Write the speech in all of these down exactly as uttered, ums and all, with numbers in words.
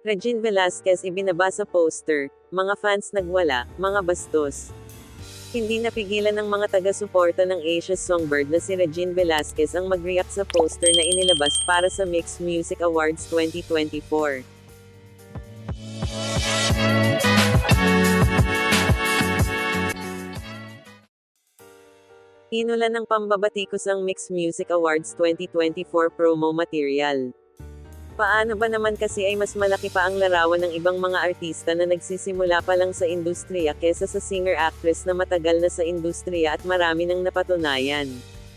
Regine Velasquez ibinaba sa poster, mga fans nagwala, mga bastos. Hindi napigilan ng mga taga-suporta ng Asia's Songbird na si Regine Velasquez ang mag-react sa poster na inilabas para sa Mixed Music Awards twenty twenty-four. Inulan ng pambabatikos ang Mixed Music Awards twenty twenty-four promo material. Paano ba naman kasi ay mas malaki pa ang larawan ng ibang mga artista na nagsisimula pa lang sa industriya kesa sa singer-actress na matagal na sa industriya at marami nang napatunayan.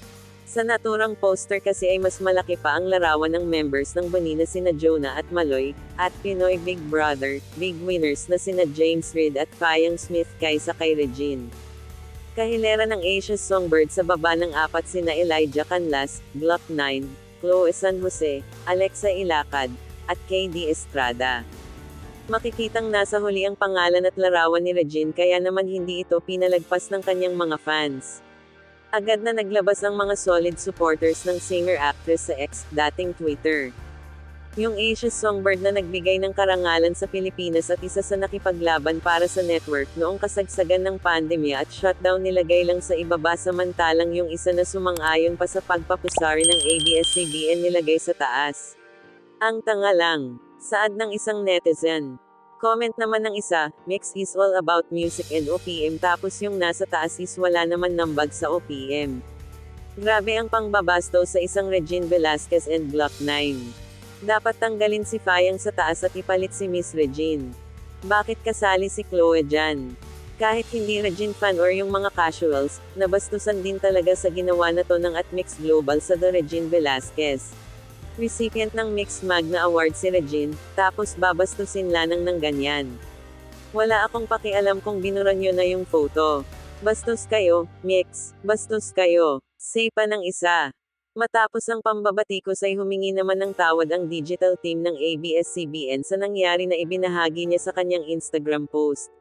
Sa naturang poster kasi ay mas malaki pa ang larawan ng members ng Bonina sina Jonah at Maloy, at Pinoy Big Brother, big winners na sina James Reid at Fayang Smith kaysa kay Regine. Kahilera ng Asia's Songbird sa baba ng apat sina Elijah Canlas, Glock nine, Chloe San Jose, Alexa Ilacad, at K D Estrada. Makikitang nasa huli ang pangalan at larawan ni Regine kaya naman hindi ito pinalagpas ng kanyang mga fans. Agad na naglabas ang mga solid supporters ng singer-actress sa X, dating Twitter. Yung Asia's Songbird na nagbigay ng karangalan sa Pilipinas at isa sa nakipaglaban para sa network noong kasagsagan ng pandemya at shutdown nilagay lang sa ibaba samantalang yung isa na sumang-ayon pa sa pagpapusari ng A B S C B N nilagay sa taas. Ang tanga lang. Saad ng isang netizen. Comment naman ng isa, Mix is all about music and O P M tapos yung nasa taas is wala naman nambag sa O P M. Grabe ang pangbabasto sa isang Regine Velasquez and Glock nine. Dapat tanggalin si Fayang sa taas at ipalit si Miss Regine. Bakit kasali si Chloe dyan? Kahit hindi Regine fan or yung mga casuals, nabastusan din talaga sa ginawa na to ng at Mix Global sa The Regine Velasquez. Recipient ng Mix Magna Award si Regine, tapos babastusin lanang ng ganyan. Wala akong pakialam kung binura nyo na yung photo. Bastos kayo, Mix, bastos kayo. Say pa ng isa. Matapos ang pambabatikos ay humingi naman ng tawad ang digital team ng A B S C B N sa nangyari na ibinahagi niya sa kanyang Instagram post.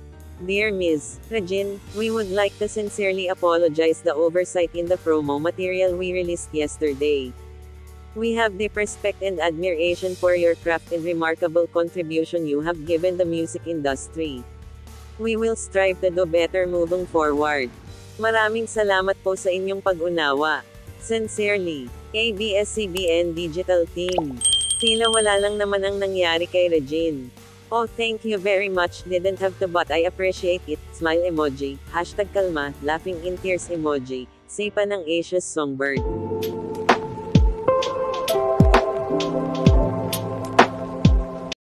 Dear Miz Regine, we would like to sincerely apologize the oversight in the promo material we released yesterday. We have deep respect and admiration for your craft and remarkable contribution you have given the music industry. We will strive to do better moving forward. Maraming salamat po sa inyong pag-unawa. Sincerely, A B S C B N Digital Team. Tila wala lang naman ang nangyari kay Regine. Oh, thank you very much, didn't have to but I appreciate it, smile emoji, hashtag kalma, laughing in tears emoji, say pa ng Asia's Songbird.